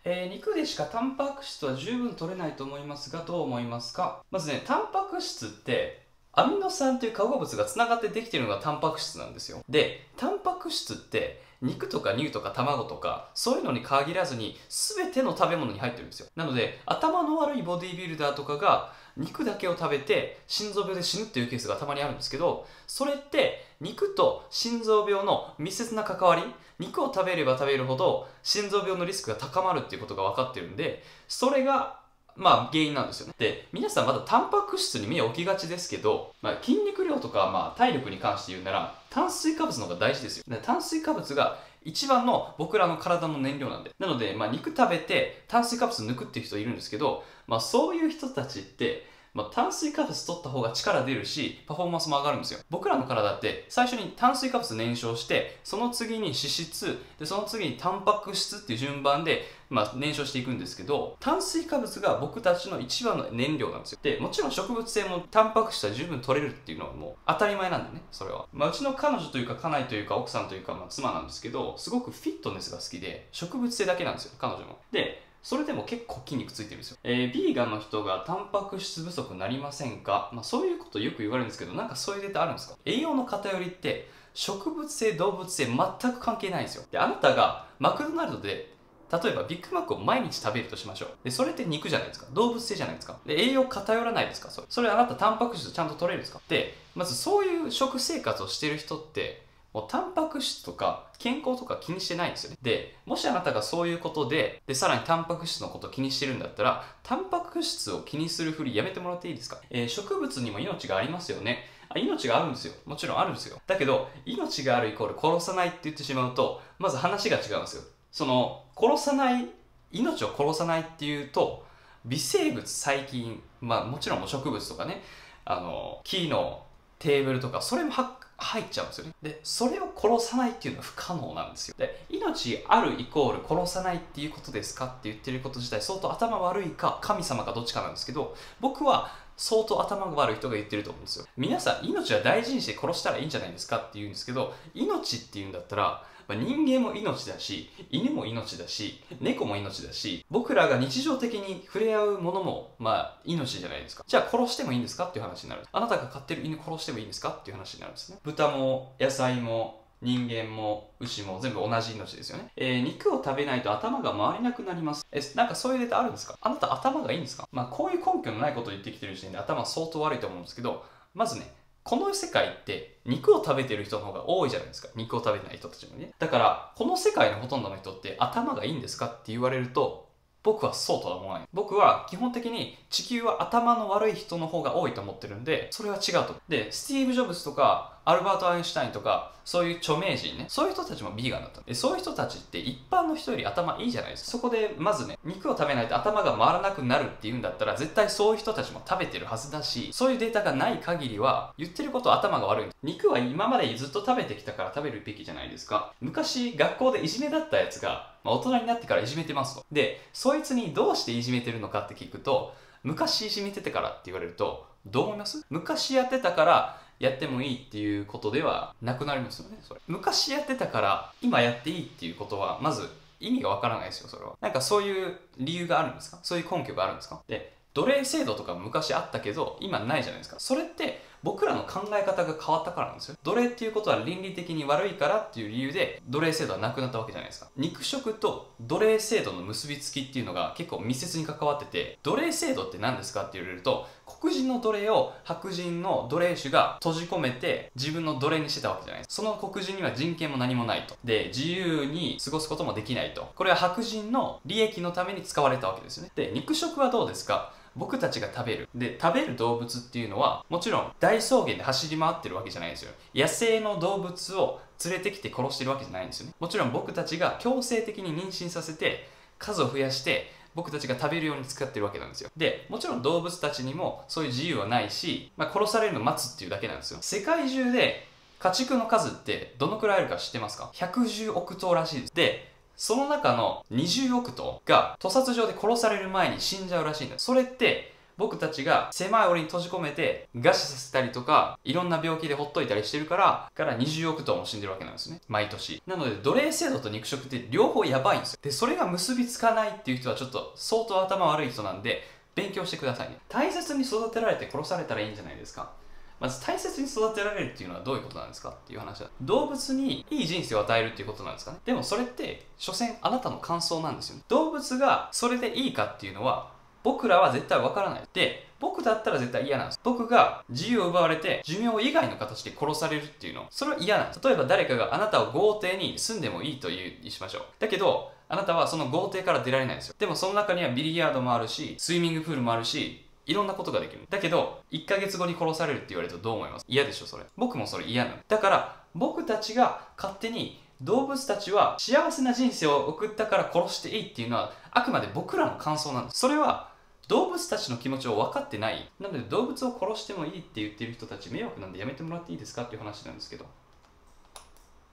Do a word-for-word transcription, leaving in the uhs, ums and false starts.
えー、肉でしかタンパク質は十分取れないと思いますが、どう思いますか？まずね、タンパク質って、アミノ酸という化合物がつながってできているのがタンパク質なんですよ。で、タンパク質って、肉とか乳とか卵とか、そういうのに限らずに、全ての食べ物に入ってるんですよ。なので、頭の悪いボディビルダーとかが、肉だけを食べて心臓病で死ぬっていうケースがたまにあるんですけど、それって肉と心臓病の密接な関わり、肉を食べれば食べるほど心臓病のリスクが高まるっていうことが分かってるんで、それがまあ原因なんですよね。で、皆さんまだタンパク質に目を置きがちですけど、まあ、筋肉量とかまあ体力に関して言うなら炭水化物の方が大事ですよ。で、炭水化物が一番の僕らの体の燃料なんで。なので、まあ、肉食べて炭水化物抜くっていう人いるんですけど、まあ、そういう人たちって、まあ、炭水化物取った方が力出るし、パフォーマンスも上がるんですよ。僕らの体って最初に炭水化物燃焼して、その次に脂質、でその次にタンパク質っていう順番で、まあ、燃焼していくんですけど、炭水化物が僕たちの一番の燃料なんですよ。で、もちろん植物性もタンパク質は十分取れるっていうのはもう当たり前なんでね、それは。まあ、うちの彼女というか家内というか奥さんというか、まあ、妻なんですけど、すごくフィットネスが好きで、植物性だけなんですよ、彼女も。で、それでも結構筋肉ついてるんですよ。えー、ビーガンの人がタンパク質不足になりませんか？まあそういうことよく言われるんですけど、なんかそういうデータあるんですか？栄養の偏りって植物性、動物性全く関係ないんですよ。で、あなたがマクドナルドで例えばビッグマックを毎日食べるとしましょう。で、それって肉じゃないですか。動物性じゃないですか。で、栄養偏らないですか？それ。それあなたタンパク質ちゃんと取れるんですか？で、まずそういう食生活をしてる人って、もうタンパク質とか健康とか気にしてないんですよね。で、もしあなたがそういうことで、で、さらにタンパク質のことを気にしてるんだったら、タンパク質を気にするふりやめてもらっていいですか？えー、植物にも命がありますよね。あ、命があるんですよ。もちろんあるんですよ。だけど、命があるイコール殺さないって言ってしまうと、まず話が違うんですよ。その、殺さない、命を殺さないっていうと、微生物、細菌、まあもちろんも植物とかね、あの、木のテーブルとか、それもは入っちゃうんですよね。で、それを殺さないっていうのは不可能なんですよ。で、命あるイコール殺さないっていうことですかって言ってること自体相当頭悪いか神様かどっちかなんですけど、僕は相当頭が悪い人が言ってると思うんですよ。皆さん命は大事にして殺したらいいんじゃないですかって言うんですけど、命って言うんだったら、まあ、人間も命だし、犬も命だし、猫も命だし、僕らが日常的に触れ合うものも、まあ、命じゃないですか。じゃあ殺してもいいんですかっていう話になる。あなたが飼ってる犬殺してもいいんですかっていう話になるんですね。豚も野菜も人間も牛も全部同じ命ですよね。えー、肉を食べないと頭が回りなくなります。え、なんかそういうデータあるんですか？あなた頭がいいんですか？まあ、こういう根拠のないことを言ってきてる時点で頭相当悪いと思うんですけど、まずね、この世界って肉を食べてる人の方が多いじゃないですか。肉を食べてない人たちもね。だから、この世界のほとんどの人って頭がいいんですかって言われると、僕はそうとは思わない。僕は基本的に地球は頭の悪い人の方が多いと思ってるんで、それは違うと。で、スティーブ・ジョブズとか、アルバート・アインシュタインとか、そういう著名人ね、そういう人たちもビーガンだった。で、そういう人たちって一般の人より頭いいじゃないですか。そこで、まずね、肉を食べないと頭が回らなくなるっていうんだったら、絶対そういう人たちも食べてるはずだし、そういうデータがない限りは、言ってることは頭が悪い。肉は今までずっと食べてきたから食べるべきじゃないですか。昔、学校でいじめだったやつが、まあ、大人になってからいじめてますと。で、そいつにどうしていじめてるのかって聞くと、昔いじめててからって言われると、どう思います？昔やってたからやってもいいっていうことではなくなりますよね、それ。昔やってたから今やっていいっていうことは、まず意味がわからないですよ、それは。なんかそういう理由があるんですか？そういう根拠があるんですか？で、奴隷制度とか昔あったけど、今ないじゃないですか。それって僕らの考え方が変わったからなんですよ。奴隷っていうことは倫理的に悪いからっていう理由で奴隷制度はなくなったわけじゃないですか。肉食と奴隷制度の結びつきっていうのが結構密接に関わってて、奴隷制度って何ですかって言われると、黒人の奴隷を白人の奴隷種が閉じ込めて自分の奴隷にしてたわけじゃないです。その黒人には人権も何もないと。で、自由に過ごすこともできないと。これは白人の利益のために使われたわけですよね。で、肉食はどうですか？僕たちが食べる。で、食べる動物っていうのは、もちろん大草原で走り回ってるわけじゃないんですよ。野生の動物を連れてきて殺してるわけじゃないんですよね。もちろん僕たちが強制的に妊娠させて、数を増やして、僕たちが食べるように使ってるわけなんですよ。で、もちろん動物たちにもそういう自由はないし、まあ、殺されるのを待つっていうだけなんですよ。世界中で家畜の数ってどのくらいあるか知ってますか？ひゃくじゅうおくとうらしいです。で、その中のにじゅうおくとうが屠殺場で殺される前に死んじゃうらしいんだ。それって僕たちが狭い檻に閉じ込めて餓死させたりとか、いろんな病気でほっといたりしてるから、からにじゅうおく頭も死んでるわけなんですね。毎年。なので、奴隷制度と肉食って両方やばいんですよ。で、それが結びつかないっていう人はちょっと相当頭悪い人なんで、勉強してくださいね。大切に育てられて殺されたらいいんじゃないですか。まず大切に育てられるっていうのはどういうことなんですかっていう話だ。動物にいい人生を与えるっていうことなんですかね。でもそれって所詮あなたの感想なんですよね。動物がそれでいいかっていうのは僕らは絶対わからない。で、僕だったら絶対嫌なんです。僕が自由を奪われて寿命以外の形で殺されるっていうの、それは嫌なんです。例えば誰かがあなたを豪邸に住んでもいいというにしましょう。だけどあなたはその豪邸から出られないんですよ。でもその中にはビリヤードもあるし、スイミングプールもあるし、いろんなことができる。だけど、いっかげつごに殺されるって言われるとどう思います？嫌でしょ、それ。僕もそれ嫌なの。だから、僕たちが勝手に動物たちは幸せな人生を送ったから殺していいっていうのは、あくまで僕らの感想なんです。それは、動物たちの気持ちを分かってない。なので、動物を殺してもいいって言ってる人たち、迷惑なんでやめてもらっていいですかっていう話なんですけど。